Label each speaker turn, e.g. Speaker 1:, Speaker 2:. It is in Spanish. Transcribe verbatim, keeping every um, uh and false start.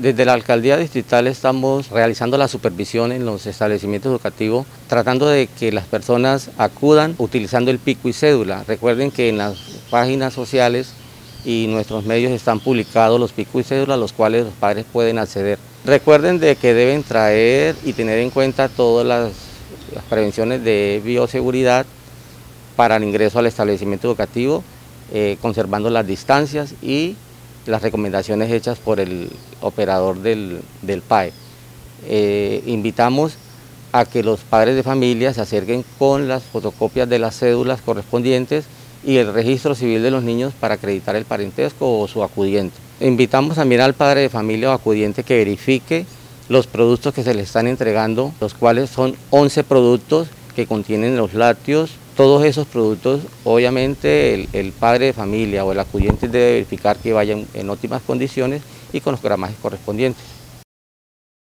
Speaker 1: Desde la Alcaldía Distrital estamos realizando la supervisión en los establecimientos educativos, tratando de que las personas acudan utilizando el pico y cédula. Recuerden que en las páginas sociales y nuestros medios están publicados los picos y cédulas, a los cuales los padres pueden acceder. Recuerden de que deben traer y tener en cuenta todas las, las prevenciones de bioseguridad para el ingreso al establecimiento educativo, eh, conservando las distancias y las recomendaciones hechas por el operador del, del P A E. Eh, invitamos a que los padres de familia se acerquen con las fotocopias de las cédulas correspondientes y el registro civil de los niños para acreditar el parentesco o su acudiente. Invitamos también al padre de familia o acudiente que verifique los productos que se le están entregando, los cuales son once productos que contienen los lácteos. Todos esos productos, obviamente, el, el padre de familia o el acudiente debe verificar que vayan en óptimas condiciones y con los gramajes correspondientes.